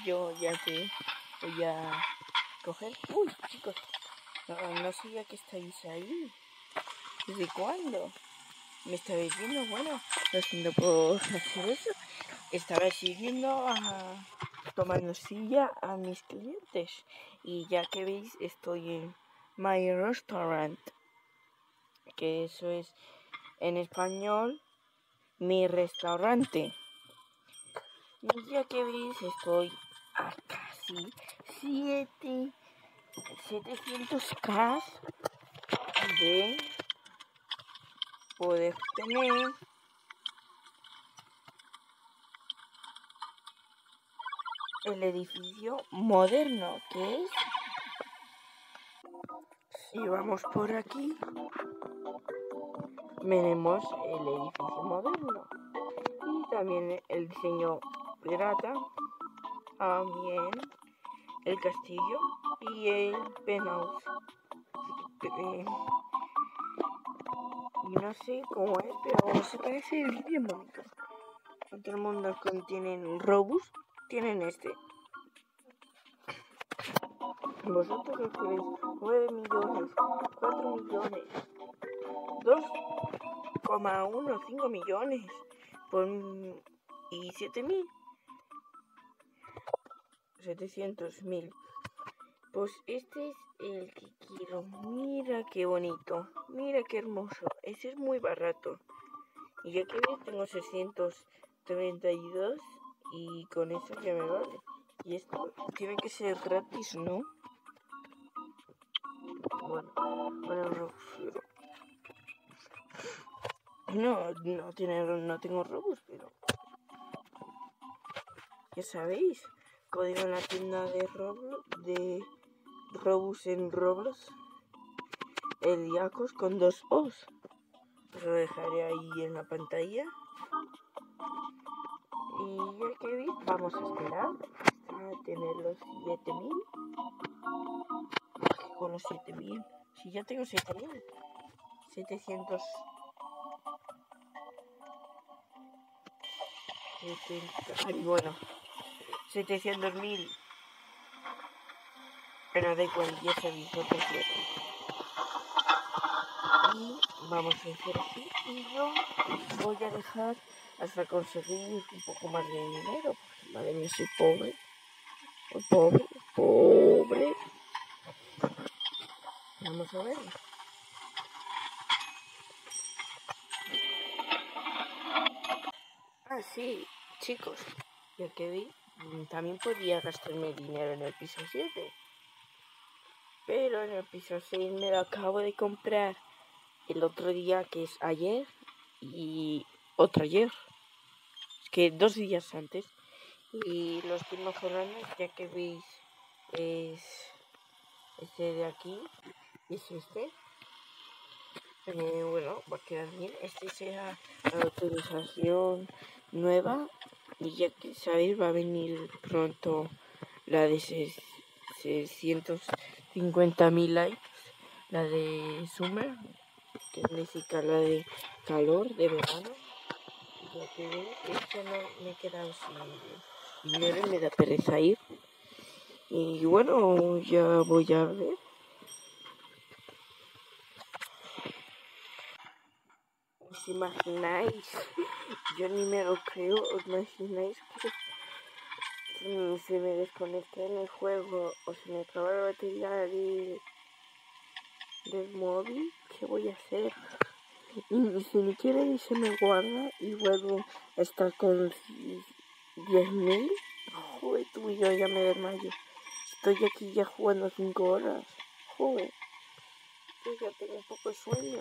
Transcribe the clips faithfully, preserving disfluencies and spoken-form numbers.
yo ya que voy a coger. Uy, chicos, no, no sabía que estáis ahí. ¿Desde cuándo? ¿Me estabais viendo? Bueno, lo siento por hacer eso. Estaba siguiendo a tomando silla a mis clientes. Y ya que veis, estoy en My Restaurant, que eso es en español mi restaurante. Y ya que veis, estoy a casi siete, setecientos k de poder tener el edificio moderno, que es, si vamos por aquí, veremos el edificio moderno y también el diseño pirata, también el castillo y el penthouse. Eh, no sé cómo es, pero se parece bien bonito. Otro mundo contienen Robux, tienen este. Vosotros os queréis nueve millones, cuatro millones, dos coma cinco millones por, y siete mil, setecientos mil. Pues este es el que quiero. Mira qué bonito, mira qué hermoso. Ese es muy barato. Y ya que ves, tengo seiscientos treinta y dos y con eso ya me vale. Y esto tiene que ser gratis, ¿no? Bueno, bueno, refiero. No, no, tiene, no tengo Robux, pero ya sabéis, código en la tienda de Roblox, de Robux en Roblox, el Iacos con dos O's. Os lo dejaré ahí en la pantalla. Y ya que veis, vamos a esperar hasta tener los siete mil. Con los siete mil, si ya tengo siete mil setecientos. Ay, bueno, setecientos mil. Pero da igual, ya sabéis, otro cierto. Y vamos a hacer así. Y yo voy a dejar hasta conseguir un poco más de dinero. Porque madre mía, soy pobre. Pobre, pobre. Vamos a ver. Ah, sí, chicos. Ya que vi, también podía gastarme dinero en el piso siete. Pero en el piso seis me lo acabo de comprar el otro día, que es ayer, y otro ayer. Es que dos días antes. Y lo estoy mejorando, ya que veis, es este de aquí, y es este. Eh, bueno, va a quedar bien. Este será la autorización nueva. Y ya que sabéis, va a venir pronto la de seiscientos cincuenta mil likes, la de Summer, que significa la de calor, de verano. Ya que veis, ya no me he quedado sin dinero y me da pereza ir. Y bueno, ya voy a ver. ¿Os imagináis? Yo ni me lo creo. ¿Os imagináis que se me desconecta en el juego o se me acaba la batería de, del móvil? ¿Qué voy a hacer? Y si ni quiere y se me guarda y vuelvo a estar con diez mil. Joder, tú y yo ya me desmayo. Estoy aquí ya jugando cinco horas. Joder, yo ya tengo un poco de sueño.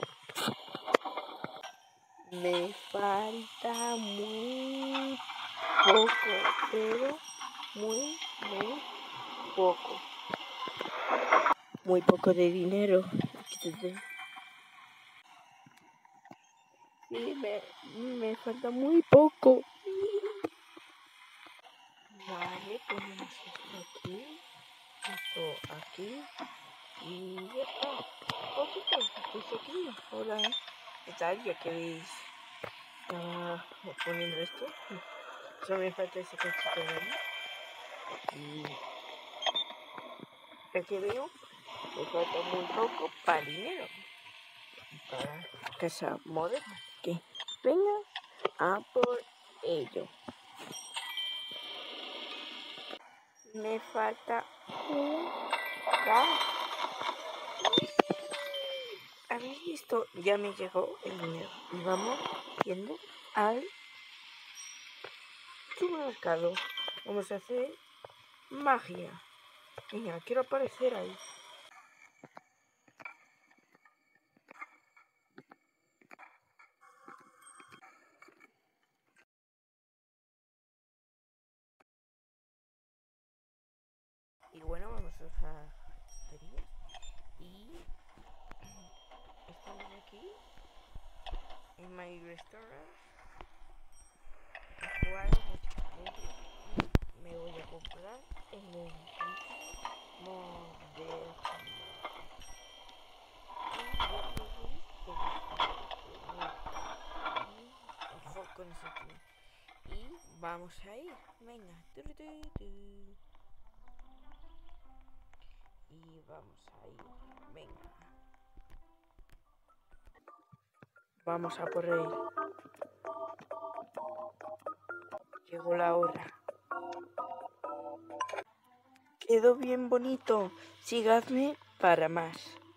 Me falta muy poco, pero muy, muy poco. Muy poco de dinero. Sí, me, me falta muy poco. Vale, ponemos esto aquí, esto aquí y ya está. Oh, chicos, estoy aquí. Hola, ¿qué tal? Ya que veis, estaba poniendo esto. Solo me falta ese cachito de ahí. ya que veo, me falta muy poco para dinero. Para casa moderna. Que venga a por ello. Me falta un gas. ¿Habéis visto? Ya me llegó el dinero. Y vamos yendo al supermercado. Vamos a hacer magia. Venga, quiero aparecer ahí. Y bueno, vamos a usar baterías. Y estamos aquí en My Restaurant. Jugando mucho. Me voy a comprar el moderno. Ojo con ese tío. Y vamos a ir. Venga. Y vamos a ir. Venga. Vamos a por él. Llegó la hora. Quedó bien bonito. Síganme para más.